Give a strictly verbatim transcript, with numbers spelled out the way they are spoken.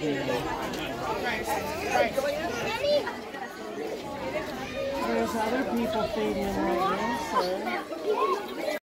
There's other people feeding them right now, sir.